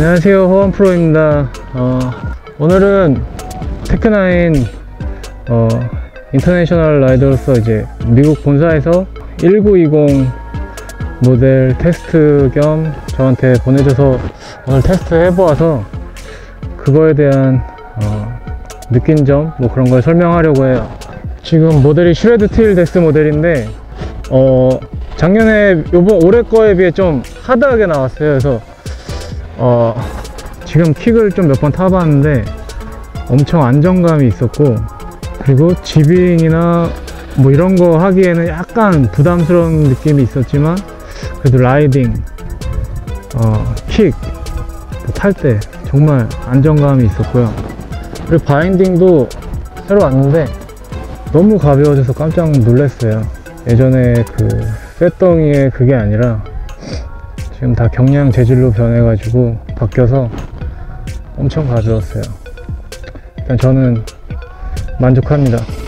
안녕하세요, 호환프로입니다. 오늘은 테크9 인터내셔널 라이더로서 이제 미국 본사에서 1920 모델 테스트 겸 저한테 보내줘서 오늘 테스트 해보아서 그거에 대한 느낀 점 뭐 그런 걸 설명하려고 해요. 지금 모델이 슈레드 틸 데스 모델인데 작년에 올해 거에 비해 좀 하드하게 나왔어요. 그래서 지금 킥을 좀 몇 번 타봤는데 엄청 안정감이 있었고, 그리고 지빙이나 뭐 이런 거 하기에는 약간 부담스러운 느낌이 있었지만 그래도 라이딩, 킥 탈 때 정말 안정감이 있었고요. 그리고 바인딩도 새로 왔는데 너무 가벼워져서 깜짝 놀랐어요. 예전에 그 쇳덩이의 그게 아니라 지금 다 경량 재질로 변해가지고 바뀌어서 엄청 가벼웠어요. 일단 저는 만족합니다.